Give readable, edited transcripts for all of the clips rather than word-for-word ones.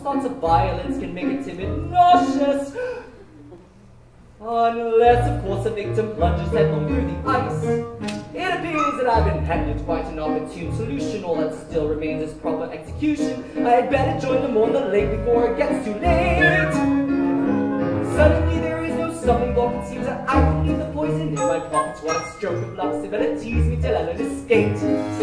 thoughts of violence can make a timid nauseous. Unless, of course, a victim plunges headlong through the ice. It appears that I've been handed quite an opportune solution. All that still remains is proper execution. I had better join them on the lake before it gets too late. Suddenly there is no stopping block. It seems that I will leave the poison in my pockets. What a stroke of luck, so better tease me till Ellen escaped.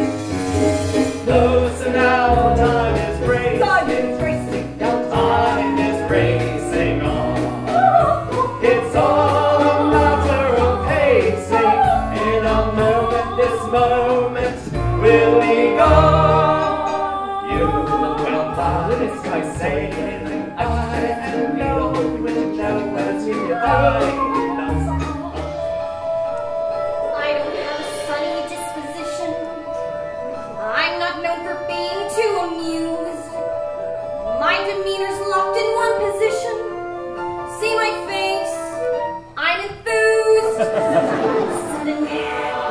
No, so now time is racing. Time is racing down. Time is racing on. It's all a matter of pacing. In a moment, this moment will be gone. You, the ground violinist, I say anything. I and we don't hope when you know what's in your eyes. I don't have a sunny disposition. I'm not known for being too amused. My demeanor's locked in one position. See my face? I'm enthused. Suddenly.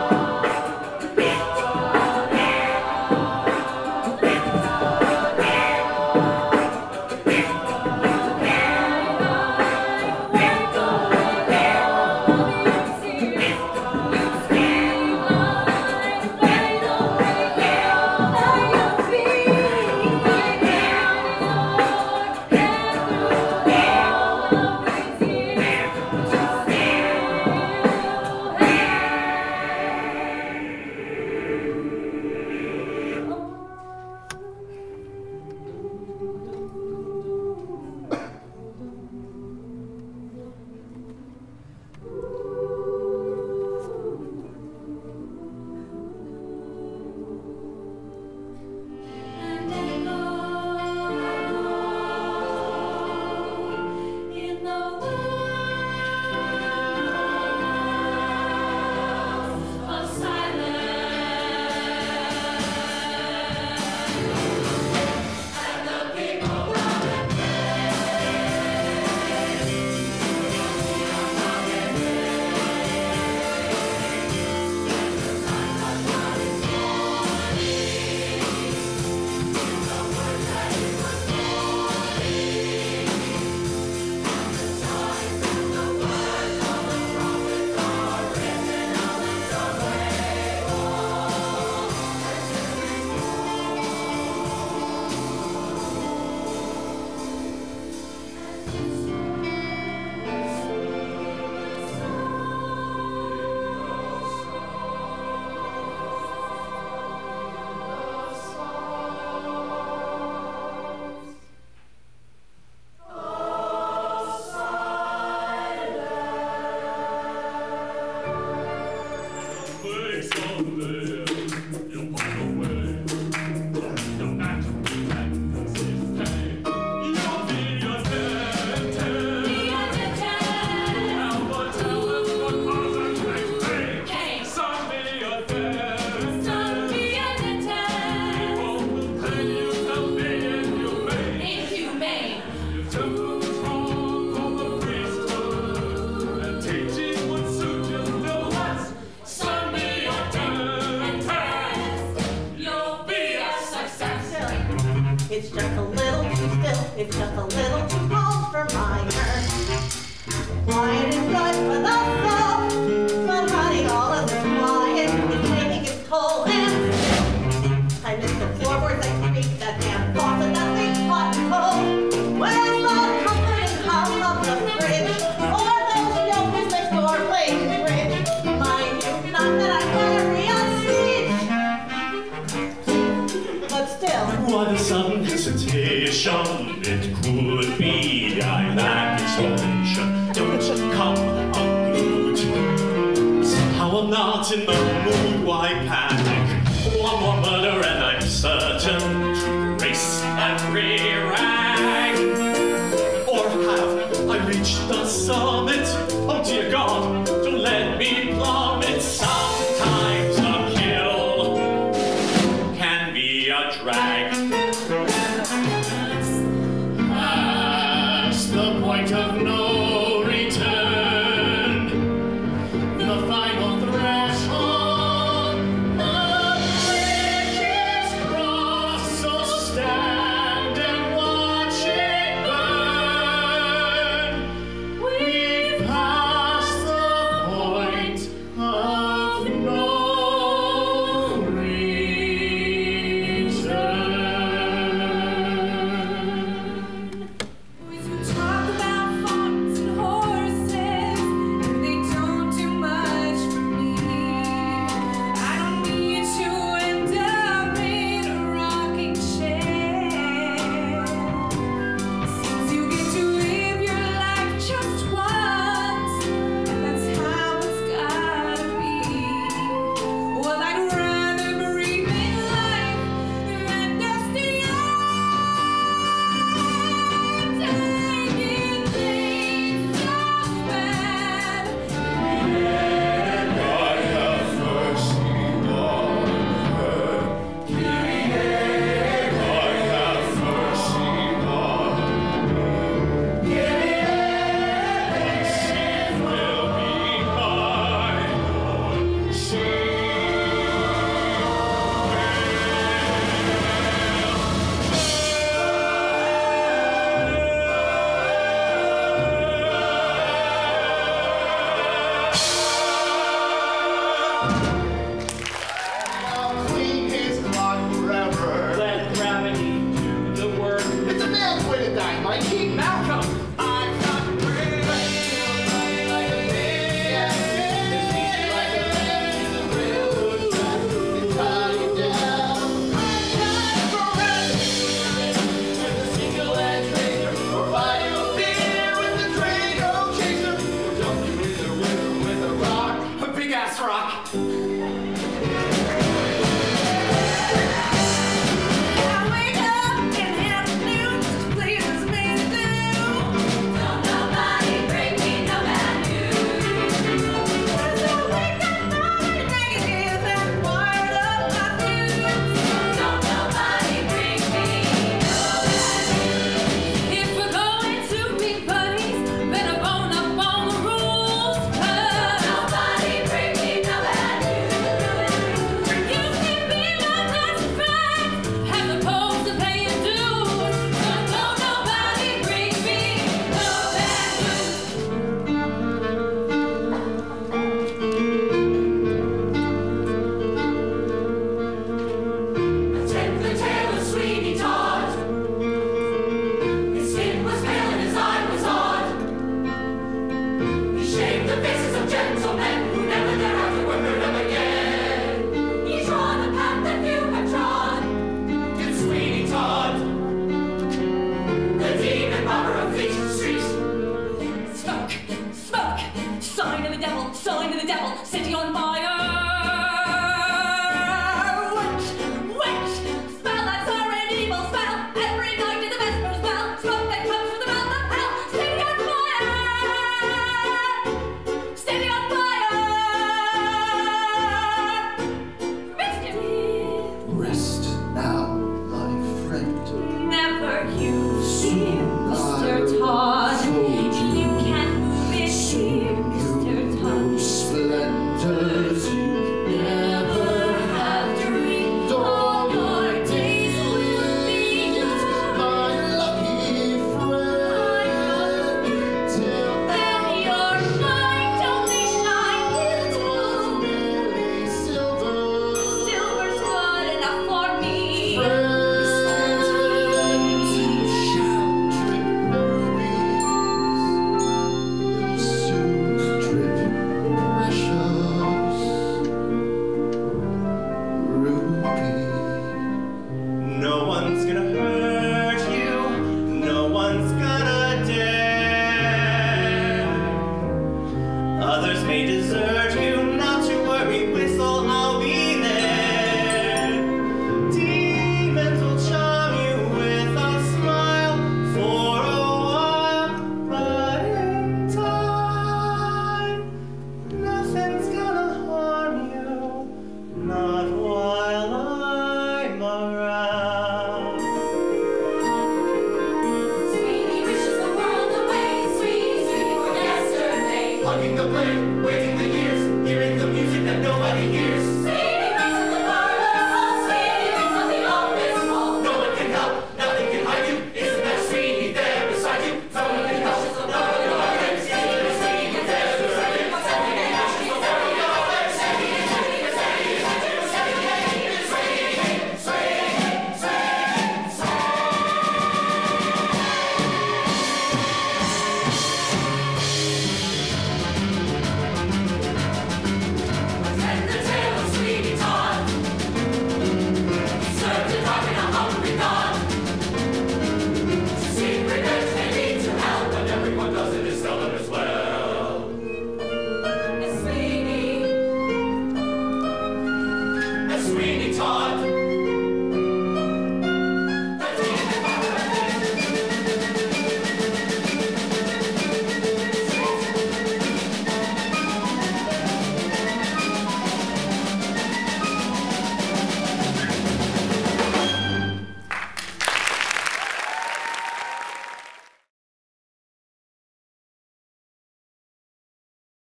It's just a little too still, it's just a little too cold for my nerves. Quiet is good for the soul, but honey, all of this quiet is making its toll and I miss the floorboards that creak, that damn faucet that makes hot and cold. Where's the comforting hum of the fridge, or those jokers next door playing bridge? Mind you, not that I'm very unstitched, but still. What a sudden hesitation, it could be I lack inspiration. Don't come unglued. Somehow I'm not in the mood, why panic? One more murder and I'm certain to erase every rag. Or have I reached the summit? Oh dear God, don't let me plummet. Sometimes a kill can be a drag. Past the point of no return, the final threshold, the bridge is crossed, so stand and watch it I keep Malcolm.